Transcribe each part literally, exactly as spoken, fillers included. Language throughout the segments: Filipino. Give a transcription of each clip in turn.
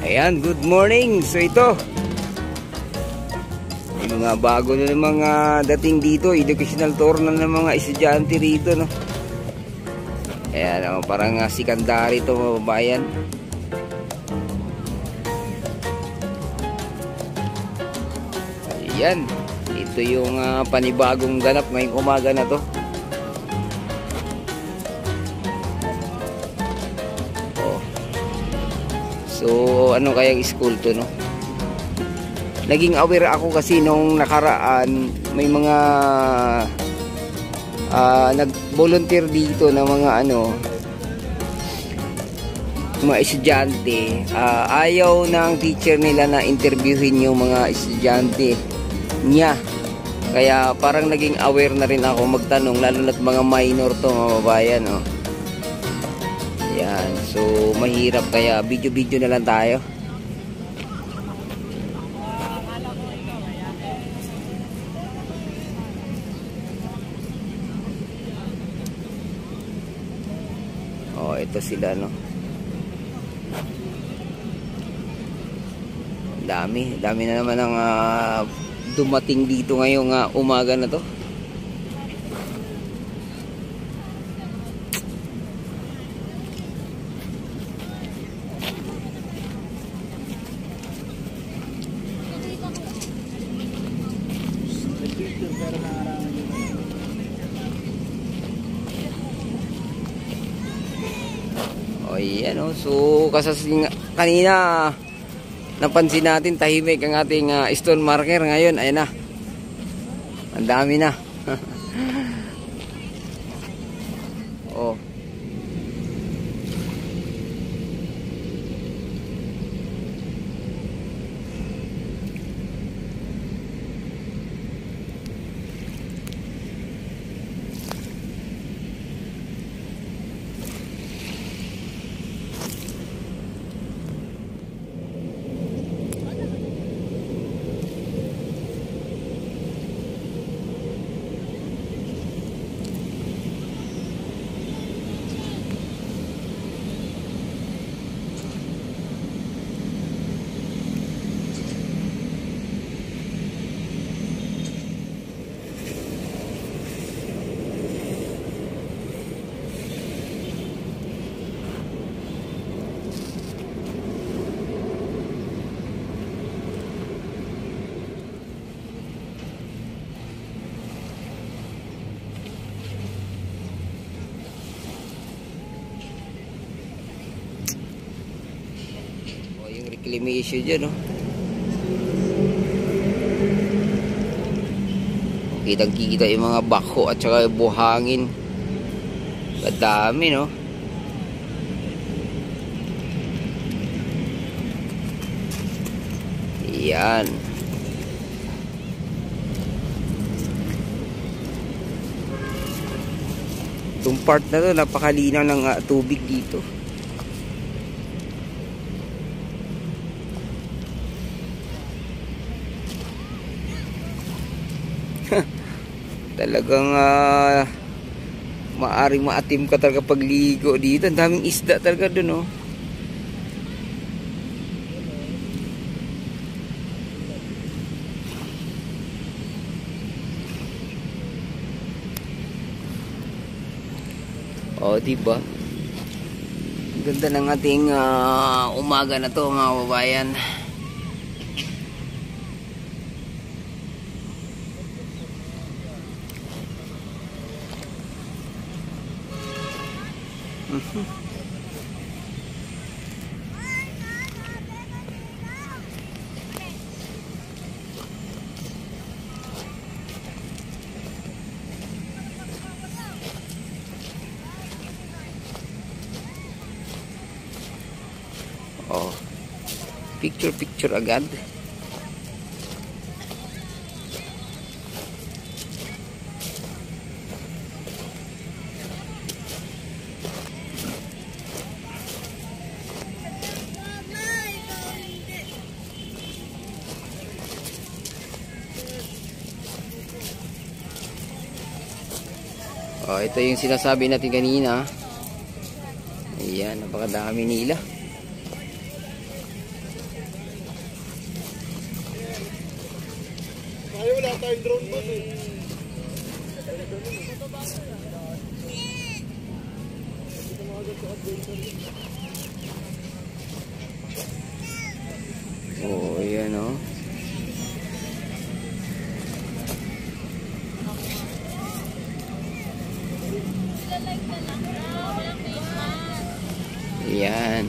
Ayan, good morning. So ito, yung mga bago na ng mga dating dito, educational tour na ng mga estudyante rito, no. Ayan, oh, parang uh, secondary ito, mga babayan. Ayan, ito yung uh, panibagong ganap ngayong umaga na to. So, ano kayang school to, no? Naging aware ako kasi nung nakaraan, may mga uh, nag-volunteer dito na mga ano, mga estudyante. Uh, ayaw ng teacher nila na interviewin yung mga estudyante niya. Kaya parang naging aware na rin ako magtanong, lalo na't mga minor to, mga babayan, no? Yan, so mahirap kaya video-video na lang tayo. Oh, ito sila, no. Dami, dami na naman ang uh, dumating dito ngayong uh, umaga na to. O yan, o. So kasasing kanina napansin natin tahimik ang ating uh, stone marker. Ngayon ayan na, ang dami na. Oh, reclamation dyan, no? Kitang kikita yung mga bako at saka buhangin. Kadami, no? Yan. Itong part na to, napakalinaw ng uh, tubig dito. Talagang uh, maaring maatim ka talaga pagligo dito. Ang daming isda talaga dun, oh. Oh, diba? Ganda ng ating uh, umaga na to, mga babayan. Mm-hmm. Oh, picture picture agad. Oh, ito yung sinasabi natin kanina. Ayan, napakadami nila. tayong drone boss eh. Oh, ayan o. Ayan.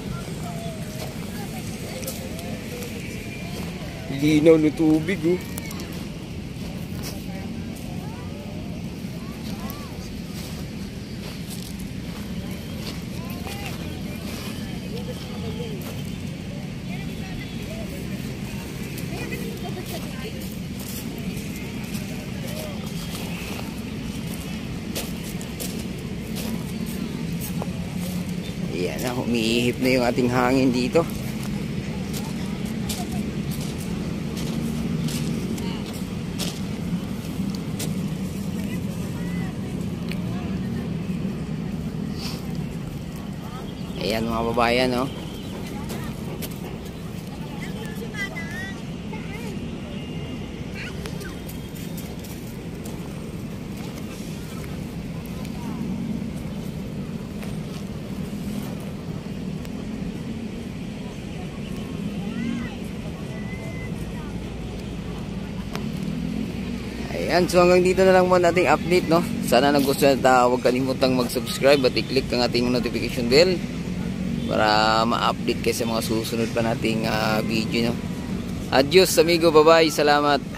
Linaw na tubig oh. Ayan na, umiihip na yung ating hangin dito. Ayan mga babayan, no? Ayan, so hanggang dito na lang muna ating update, no? Sana nagustuhan at uh, huwag kalimutang mag-subscribe at i-click ang ating notification bell para ma-update kayo sa mga susunod pa nating uh, video, no? Adios amigo, bye-bye, salamat.